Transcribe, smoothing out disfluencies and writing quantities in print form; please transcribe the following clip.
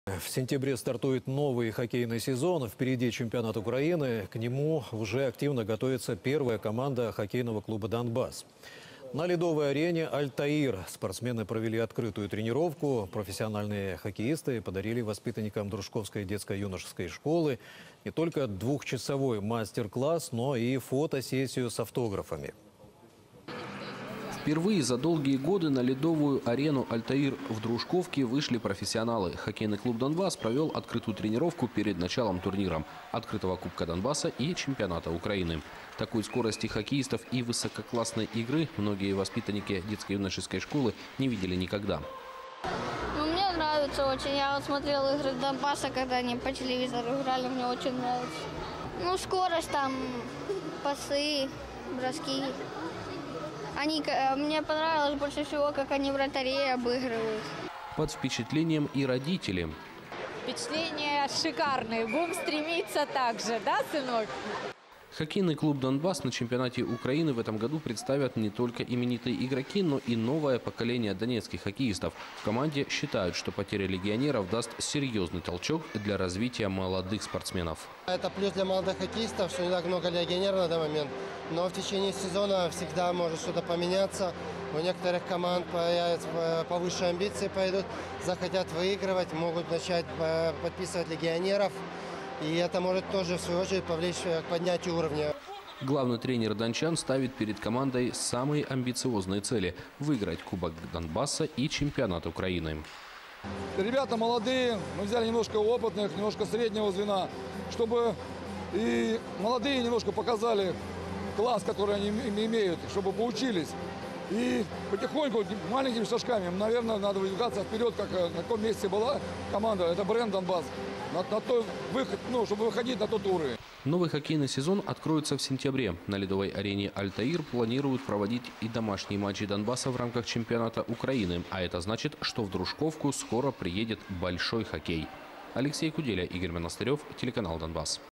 В сентябре стартует новый хоккейный сезон. Впереди чемпионат Украины. К нему уже активно готовится первая команда хоккейного клуба «Донбасс». На ледовой арене «Альтаир» спортсмены провели открытую тренировку. Профессиональные хоккеисты подарили воспитанникам Дружковской детско-юношеской школы не только двухчасовой мастер-класс, но и фотосессию с автографами. Впервые за долгие годы на ледовую арену «Альтаир» в Дружковке вышли профессионалы. Хоккейный клуб «Донбасс» провел открытую тренировку перед началом турнира открытого Кубка Донбасса и чемпионата Украины. Такой скорости хоккеистов и высококлассной игры многие воспитанники детско-юношеской школы не видели никогда. Мне нравится очень. Я вот смотрел игры Донбасса, когда они по телевизору играли, мне очень нравится. Скорость там, пасы, броски. Мне понравилось больше всего, как они вратарей обыгрывают. Под впечатлением и родители. Впечатления шикарные. Будем стремиться так же, да, сынок? Хоккейный клуб «Донбасс» на чемпионате Украины в этом году представят не только именитые игроки, но и новое поколение донецких хоккеистов. В команде считают, что потеря легионеров даст серьезный толчок для развития молодых спортсменов. Это плюс для молодых хоккеистов, что не так много легионеров на данный момент. Но в течение сезона всегда может что-то поменяться. У некоторых команд появятся повыше амбиции, пойдут, захотят выигрывать, могут начать подписывать легионеров. И это может тоже, в свою очередь, повлечь к поднятию уровня. Главный тренер дончан ставит перед командой самые амбициозные цели – выиграть Кубок Донбасса и чемпионат Украины. Ребята молодые, мы взяли немножко опытных, немножко среднего звена, чтобы и молодые немножко показали класс, который они имеют, чтобы поучились. И потихоньку, маленькими шажками, наверное, надо выдвигаться вперед, как на каком месте была команда. Это бренд «Донбасс». На той выход, чтобы выходить на тот уровень. Новый хоккейный сезон откроется в сентябре. На ледовой арене «Альтаир» планируют проводить и домашние матчи Донбасса в рамках чемпионата Украины. А это значит, что в Дружковку скоро приедет большой хоккей. Алексей Куделя, Игорь Монастырев, телеканал «Донбасс».